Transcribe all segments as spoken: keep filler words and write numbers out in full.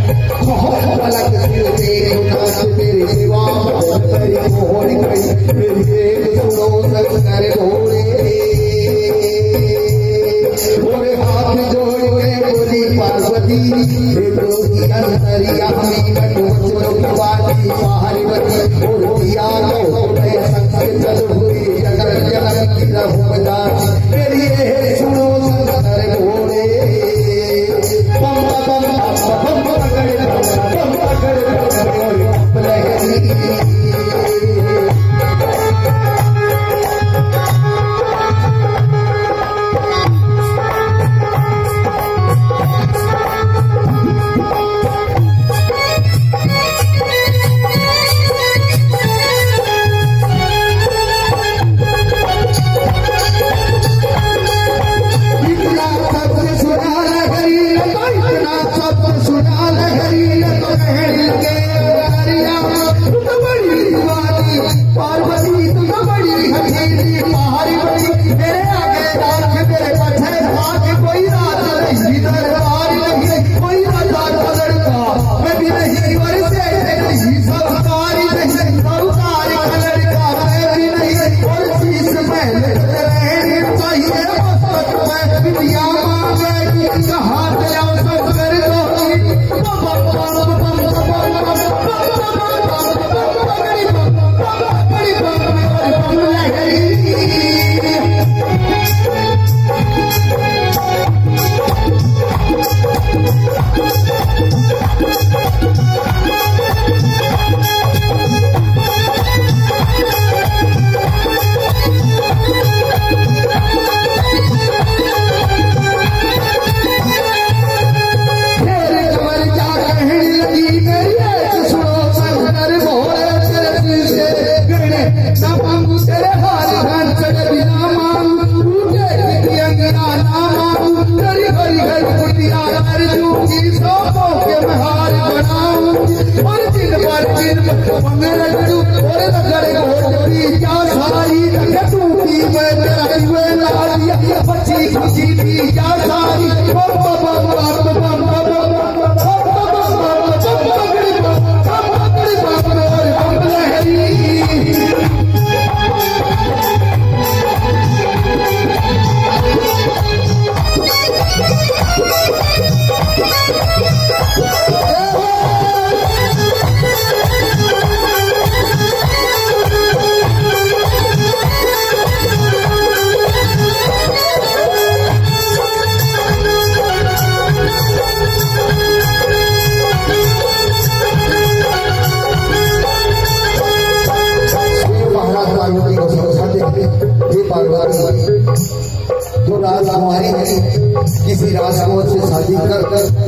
किसी राजकुमार से शादी कर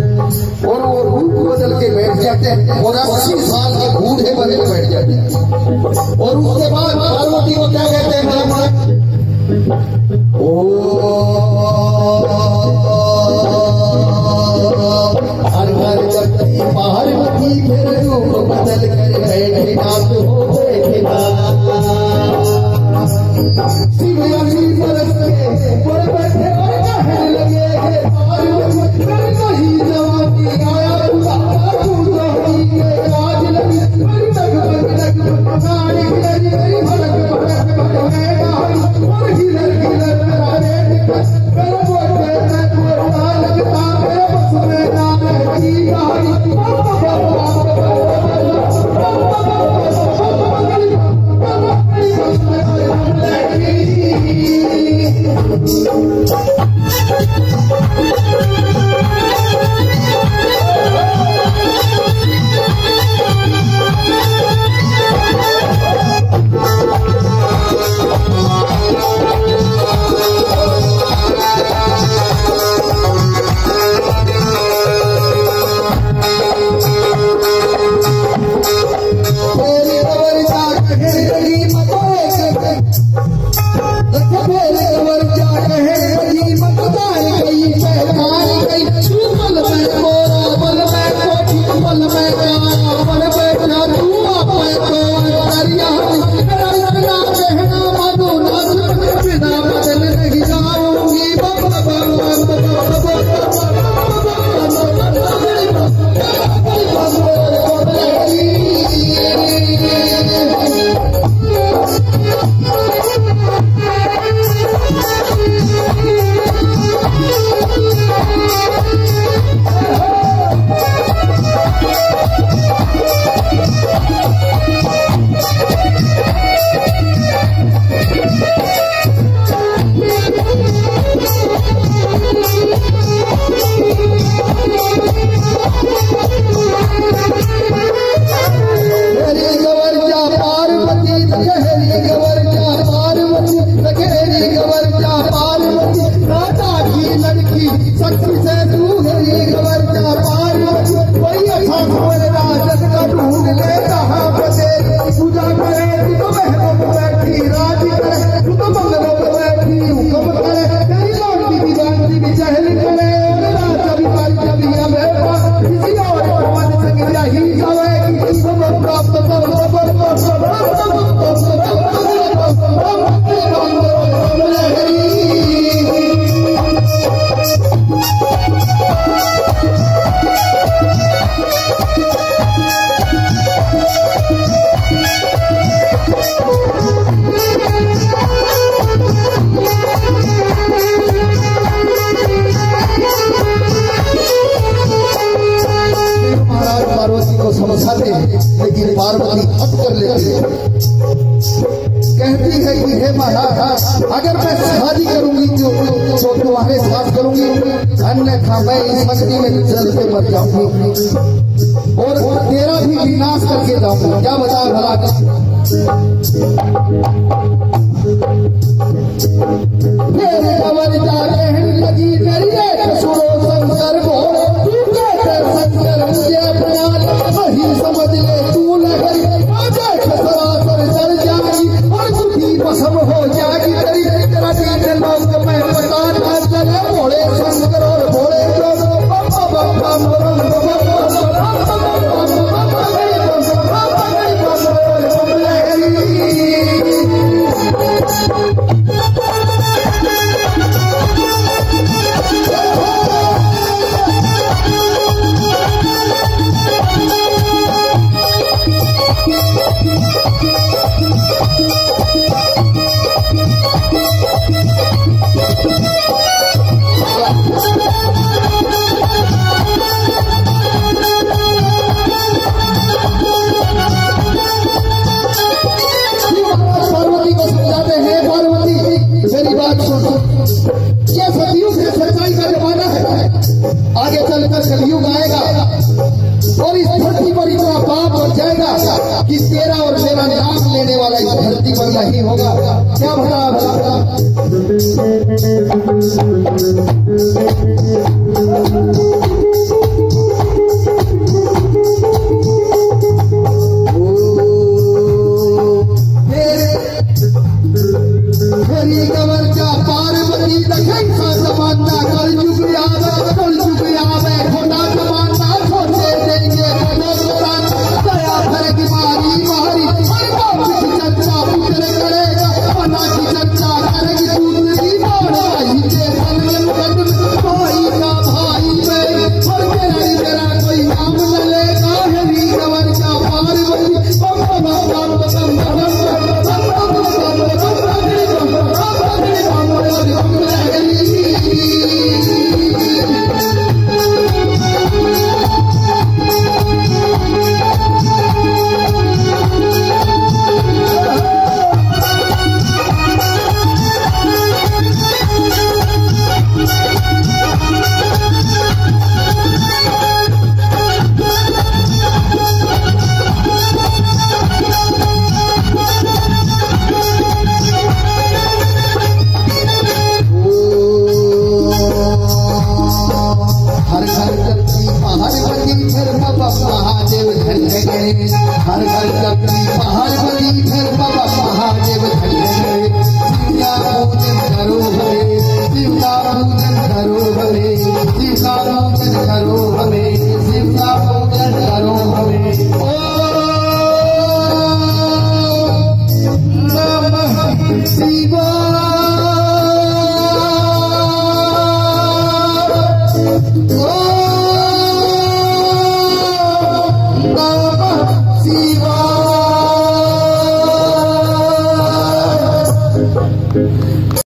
कर और वो रूप बदल के बैठ जाते हैं और अस्सी साल के बूढ़े बने बैठ जाते हैं और उसके बाद पार्वती को क्या कहते हैं? ओ हर हर करती पार्वती फिर रूप बदल कर बैठे नाथ हो बैठे शिवयानी बरस के बड़े बैठे और कहने लगे पार्वती नहीं जवानी आया पूरा पूरा ही के आज लगी लग लग लग गाड़ी लगी मेरी भड़क भड़क भड़क मैं गाड़ी और हिलर हिलर मेरा रे कर बोले समझाते हैं, लेकिन पार्वती हट कर लेती है। कहती है कि हे महाराज, अगर मैं शादी करूंगी तो तो तुम्हारे साथ करूंगी, अन्यथा मैं इस मछली में जल के मर जाऊंगी और तेरा भी विनाश करके जाऊंगा। क्या बता भला? मेरे कमर जाके लगी करिए सुनो शंकर बोल, तू कहते शंकर मुझे अपना वही समझ ले तू लहरी सरासर चल जाएगी और दुखी भस्म हो जाएगी तेरी तेरा तीन लोग मैं पता न चले। भोले शंकर और भोले लोग बाबा बाबा मोरम आगे चलकर कलयुग आएगा और इस धरती पर इतना पाप हो जाएगा कि तेरा और मेरा नाम लेने वाला इस धरती पर नहीं होगा। क्या भला भला